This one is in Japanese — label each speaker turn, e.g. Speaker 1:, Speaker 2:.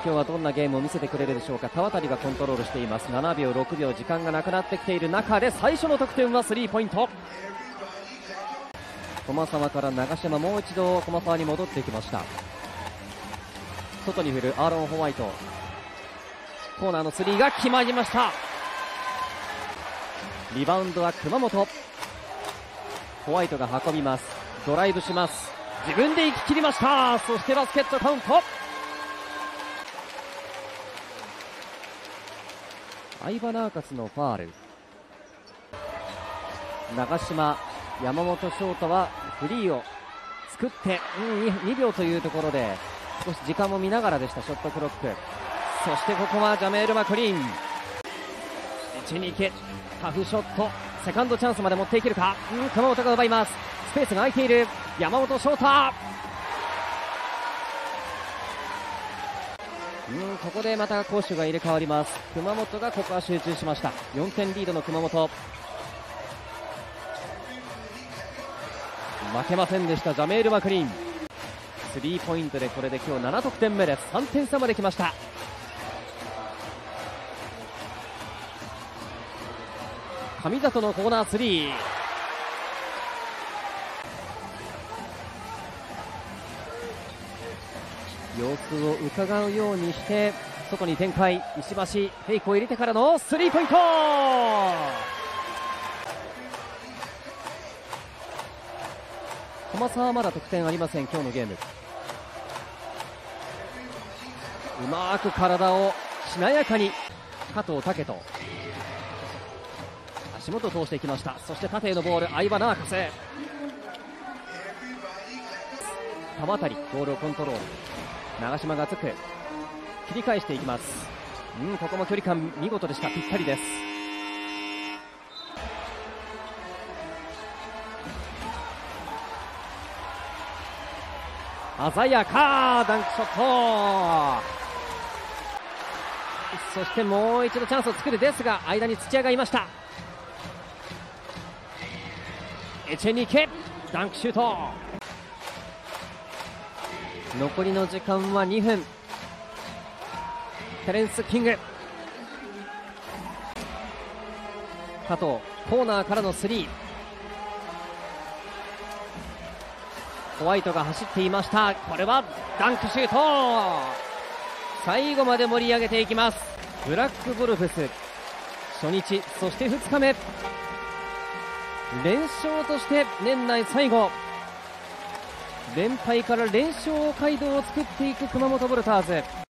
Speaker 1: 今日はどんなゲームを見せてくれるでしょうか。田渡がコントロールしています。7秒6秒時間がなくなってきている中で最初の得点はスリーポイント。駒沢から長島、もう一度駒沢に戻ってきました。外に振るアーロン・ホワイト、コーナーのスリーが決まりました。リバウンドは熊本。ホワイトが運びます。ドライブします。自分で行き切りました。そしてバスケットカウント。相葉ナーカスのファール。長島、山本翔太はフリーを作って、2秒というところで少し時間も見ながらでした。ショットクロック。そしてここはジャメール・マクリーン、1に行け、タフショット、セカンドチャンスまで持っていけるか。熊本が奪います。スペースが空いている。山本翔太、ここでまた攻守が入れ替わります。熊本がここは集中しました。4点リードの熊本、負けませんでした。ジャメール・マクリーン、スリーポイントでこれで今日7得点目です。3点差まで来ました。上里のコーナースリー、様子を伺うようにして外に展開。石橋、フェイクを入れてからのスリーポイント。駒沢はまだ得点ありません。今日のゲーム、うまく体をしなやかに加藤武人、足元を通していきました。そして縦へのボール、相葉ナーカス、田渡ボールをコントロール。長島がつく、切り返していきます。ここも距離感見事でした。ぴったりです。鮮やかダンクショット。そしてもう一度チャンスを作るですが、間に土屋がいました。エチェニケ、ダンクシュート。残りの時間は2分。テレンス・キング、加藤、コーナーからのスリー。ホワイトが走っていました。これはダンクシュート。最後まで盛り上げていきます。ブラックゴルフス、初日そして2日目、連勝として年内最後、連敗から連勝街道を作っていく熊本ボルターズ。